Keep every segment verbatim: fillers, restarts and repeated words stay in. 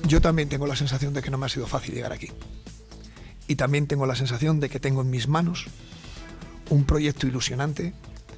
Yo también tengo la sensación de que no me ha sido fácil llegar aquí. Y también tengo la sensación de que tengo en mis manos un proyecto ilusionante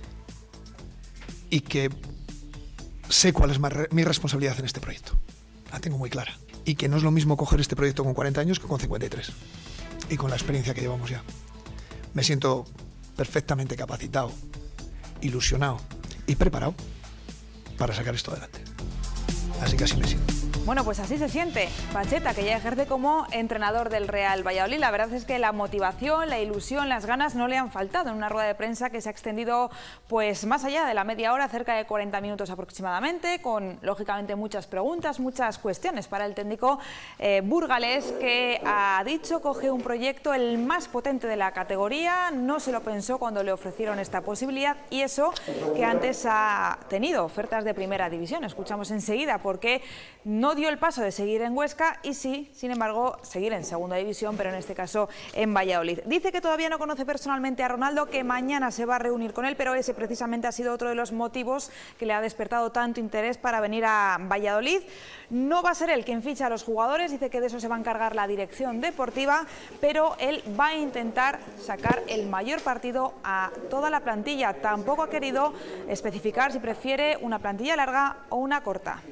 y que sé cuál es mi responsabilidad en este proyecto. La tengo muy clara. Y que no es lo mismo coger este proyecto con cuarenta años que con cincuenta y tres. Y con la experiencia que llevamos ya. Me siento perfectamente capacitado, ilusionado y preparado para sacar esto adelante. Así que así me siento. Bueno, pues así se siente Pacheta, que ya ejerce como entrenador del Real Valladolid. La verdad es que la motivación, la ilusión, las ganas no le han faltado en una rueda de prensa que se ha extendido pues más allá de la media hora, cerca de cuarenta minutos aproximadamente, con lógicamente muchas preguntas, muchas cuestiones para el técnico eh, burgalés, que ha dicho coge un proyecto el más potente de la categoría, no se lo pensó cuando le ofrecieron esta posibilidad, y eso que antes ha tenido ofertas de primera división. Escuchamos enseguida por qué no dio el paso de seguir en Huesca y sí, sin embargo, seguir en segunda división, pero en este caso en Valladolid. Dice que todavía no conoce personalmente a Ronaldo, que mañana se va a reunir con él, pero ese precisamente ha sido otro de los motivos que le ha despertado tanto interés para venir a Valladolid. No va a ser él quien ficha a los jugadores, dice que de eso se va a encargar la dirección deportiva, pero él va a intentar sacar el mayor partido a toda la plantilla. Tampoco ha querido especificar si prefiere una plantilla larga o una corta.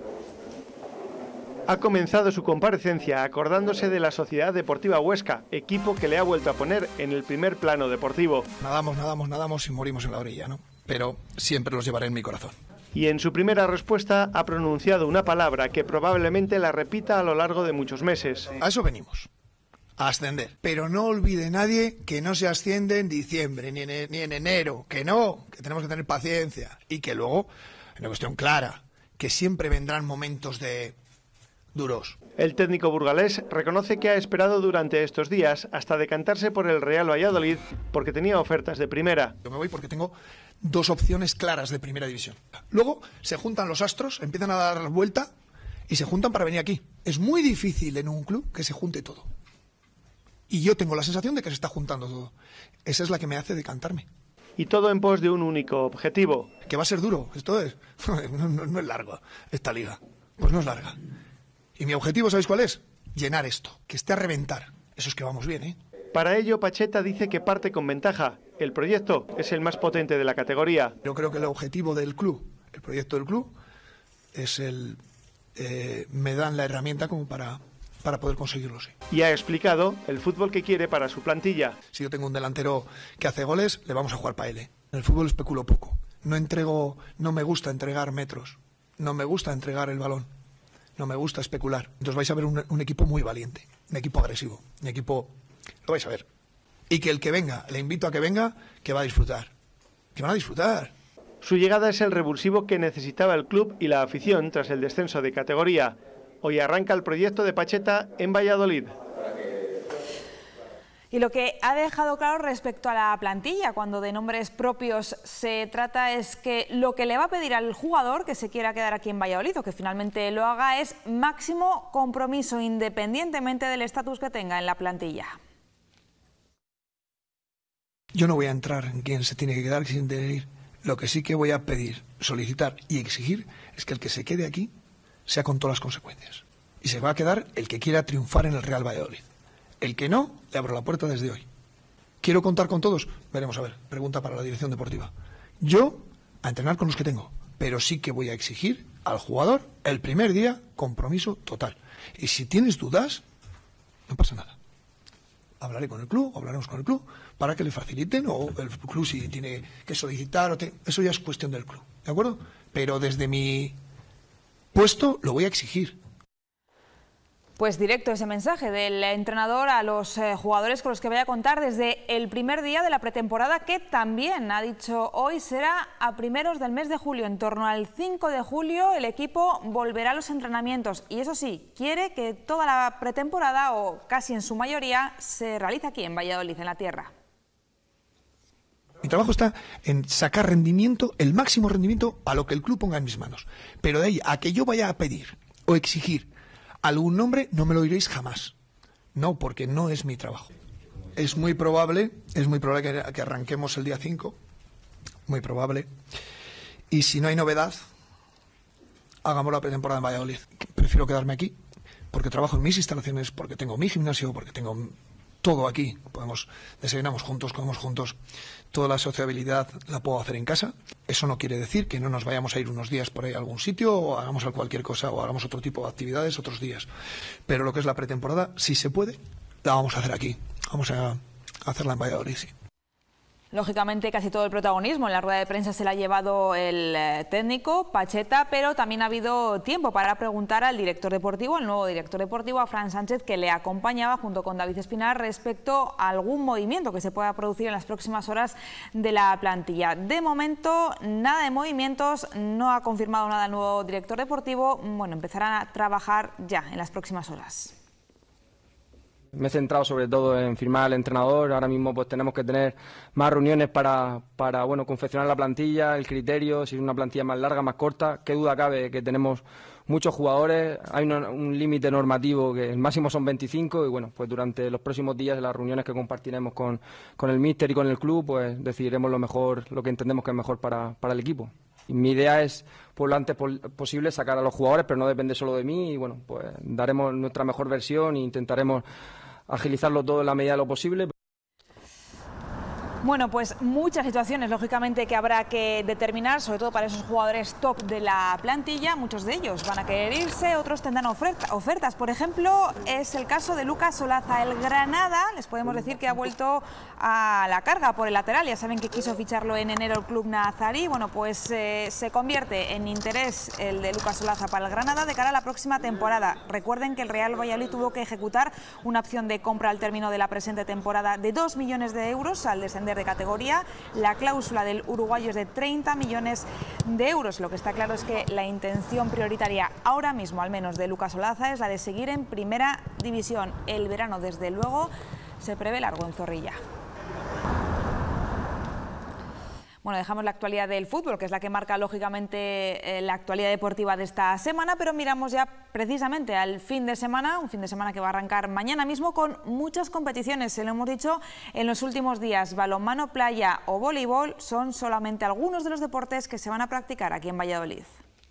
Ha comenzado su comparecencia acordándose de la Sociedad Deportiva Huesca, equipo que le ha vuelto a poner en el primer plano deportivo. Nadamos, nadamos, nadamos y morimos en la orilla, ¿no? Pero siempre los llevaré en mi corazón. Y en su primera respuesta ha pronunciado una palabra que probablemente la repita a lo largo de muchos meses. A eso venimos, a ascender. Pero no olvide nadie que no se asciende en diciembre, ni en, ni en enero, que no, que tenemos que tener paciencia. Y que luego, una cuestión clara, que siempre vendrán momentos de... duros. El técnico burgalés reconoce que ha esperado durante estos días hasta decantarse por el Real Valladolid porque tenía ofertas de primera. Yo me voy porque tengo dos opciones claras de primera división. Luego se juntan los astros, empiezan a dar vuelta y se juntan para venir aquí. Es muy difícil en un club que se junte todo. Y yo tengo la sensación de que se está juntando todo. Esa es la que me hace decantarme. Y todo en pos de un único objetivo. Que va a ser duro. Esto es... no, no, no es largo, esta liga. Pues no es larga. Y mi objetivo, ¿sabéis cuál es? Llenar esto, que esté a reventar. Eso es que vamos bien, ¿eh? Para ello, Pacheta dice que parte con ventaja. El proyecto es el más potente de la categoría. Yo creo que el objetivo del club, el proyecto del club, es el... Eh, me dan la herramienta como para, para poder conseguirlo, sí. Y ha explicado el fútbol que quiere para su plantilla. Si yo tengo un delantero que hace goles, le vamos a jugar para él, ¿eh? En el fútbol especulo poco. No entrego... No me gusta entregar metros. No me gusta entregar el balón. No me gusta especular. Entonces vais a ver un, un equipo muy valiente, un equipo agresivo, un equipo... Lo vais a ver. Y que el que venga, le invito a que venga, que va a disfrutar. Que van a disfrutar. Su llegada es el revulsivo que necesitaba el club y la afición tras el descenso de categoría. Hoy arranca el proyecto de Pacheta en Valladolid. Y lo que ha dejado claro respecto a la plantilla, cuando de nombres propios se trata, es que lo que le va a pedir al jugador que se quiera quedar aquí en Valladolid o que finalmente lo haga es máximo compromiso, independientemente del estatus que tenga en la plantilla. Yo no voy a entrar en quién se tiene que quedar, quién tiene que ir. Lo que sí que voy a pedir, solicitar y exigir es que el que se quede aquí sea con todas las consecuencias. Y se va a quedar el que quiera triunfar en el Real Valladolid. El que no, le abro la puerta desde hoy. ¿Quiero contar con todos? Veremos a ver. Pregunta para la dirección deportiva. Yo, a entrenar con los que tengo. Pero sí que voy a exigir al jugador, el primer día, compromiso total. Y si tienes dudas, no pasa nada. Hablaré con el club, hablaremos con el club, para que le faciliten, o el club si tiene que solicitar, o te... eso ya es cuestión del club. ¿De acuerdo? Pero desde mi puesto lo voy a exigir. Pues directo ese mensaje del entrenador a los eh, jugadores con los que voy a contar desde el primer día de la pretemporada, que también ha dicho hoy será a primeros del mes de julio. En torno al cinco de julio el equipo volverá a los entrenamientos y eso sí, quiere que toda la pretemporada, o casi en su mayoría, se realice aquí en Valladolid, en la tierra. Mi trabajo está en sacar rendimiento, el máximo rendimiento a lo que el club ponga en mis manos. Pero de ahí a que yo vaya a pedir o exigir algún nombre, no me lo diréis jamás. No, porque no es mi trabajo. Es muy probable, es muy probable que, que arranquemos el día cinco. Muy probable. Y si no hay novedad, hagamos la pretemporada en Valladolid. Prefiero quedarme aquí, porque trabajo en mis instalaciones, porque tengo mi gimnasio, porque tengo todo aquí. Podemos desayunamos juntos, comemos juntos. Toda la sociabilidad la puedo hacer en casa. Eso no quiere decir que no nos vayamos a ir unos días por ahí a algún sitio o hagamos cualquier cosa o hagamos otro tipo de actividades otros días. Pero lo que es la pretemporada, si se puede, la vamos a hacer aquí. Vamos a hacerla en Valladolid, sí. Lógicamente, casi todo el protagonismo en la rueda de prensa se la ha llevado el eh, técnico Pacheta, pero también ha habido tiempo para preguntar al director deportivo, el nuevo director deportivo, a Fran Sánchez, que le acompañaba junto con David Espinar, respecto a algún movimiento que se pueda producir en las próximas horas de la plantilla. De momento, nada de movimientos, no ha confirmado nada el nuevo director deportivo. Bueno, empezarán a trabajar ya en las próximas horas. Me he centrado sobre todo en firmar al entrenador. Ahora mismo pues tenemos que tener más reuniones para, para bueno, confeccionar la plantilla, el criterio, si es una plantilla más larga, más corta. Qué duda cabe que tenemos muchos jugadores, hay un, un límite normativo que el máximo son veinticinco y bueno, pues durante los próximos días en las reuniones que compartiremos con, con el míster y con el club, pues decidiremos lo mejor, lo que entendemos que es mejor para, para el equipo. Y mi idea es, pues lo antes posible, sacar a los jugadores, pero no depende solo de mí y bueno, pues daremos nuestra mejor versión e intentaremos agilizarlo todo en la medida de lo posible. Bueno, pues muchas situaciones, lógicamente, que habrá que determinar, sobre todo para esos jugadores top de la plantilla. Muchos de ellos van a querer irse, otros tendrán oferta, ofertas. Por ejemplo, es el caso de Lucas Olaza. El Granada, les podemos decir que ha vuelto a la carga por el lateral. Ya saben que quiso ficharlo en enero el club nazarí. Bueno, pues eh, se convierte en interés el de Lucas Olaza para el Granada de cara a la próxima temporada. Recuerden que el Real Valladolid tuvo que ejecutar una opción de compra al término de la presente temporada de dos millones de euros al descender de categoría. La cláusula del uruguayo es de treinta millones de euros. Lo que está claro es que la intención prioritaria ahora mismo, al menos de Lucas Olaza, es la de seguir en primera división. El verano, desde luego, se prevé largo en Zorrilla. Bueno, dejamos la actualidad del fútbol, que es la que marca lógicamente eh, la actualidad deportiva de esta semana, pero miramos ya precisamente al fin de semana, un fin de semana que va a arrancar mañana mismo con muchas competiciones. Se lo hemos dicho en los últimos días, balonmano, playa o voleibol son solamente algunos de los deportes que se van a practicar aquí en Valladolid.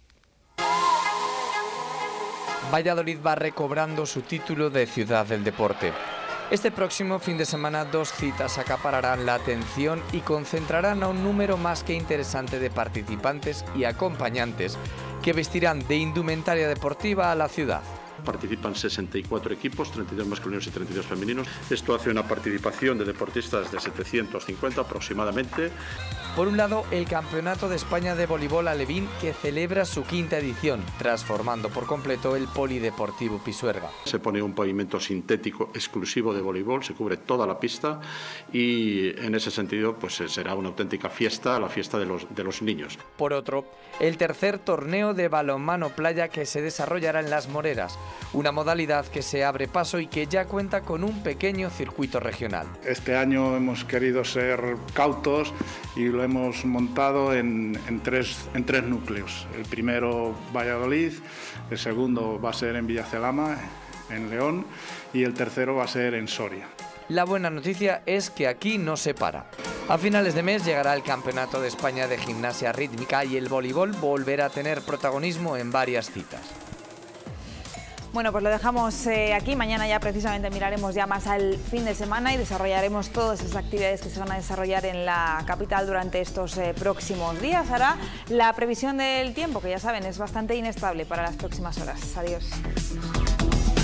Valladolid va recobrando su título de ciudad del deporte. Este próximo fin de semana dos citas acapararán la atención y concentrarán a un número más que interesante de participantes y acompañantes que vestirán de indumentaria deportiva a la ciudad. Participan sesenta y cuatro equipos, treinta y dos masculinos y treinta y dos femeninos. Esto hace una participación de deportistas de setecientos cincuenta aproximadamente. Por un lado, el Campeonato de España de Voleibol Alevín, que celebra su quinta edición, transformando por completo el Polideportivo Pisuerga. Se pone un pavimento sintético exclusivo de voleibol, se cubre toda la pista y en ese sentido pues será una auténtica fiesta, la fiesta de los, de los niños. Por otro, el tercer torneo de balonmano playa que se desarrollará en Las Moreras, una modalidad que se abre paso y que ya cuenta con un pequeño circuito regional. Este año hemos querido ser cautos y lo hemos montado en, en, tres, en tres núcleos. El primero Valladolid, el segundo va a ser en Villacelama, en León, y el tercero va a ser en Soria. La buena noticia es que aquí no se para. A finales de mes llegará el Campeonato de España de Gimnasia Rítmica y el voleibol volverá a tener protagonismo en varias citas. Bueno, pues lo dejamos eh, aquí. Mañana ya precisamente miraremos ya más al fin de semana y desarrollaremos todas esas actividades que se van a desarrollar en la capital durante estos eh, próximos días. Ahora la previsión del tiempo, que ya saben es bastante inestable para las próximas horas. Adiós.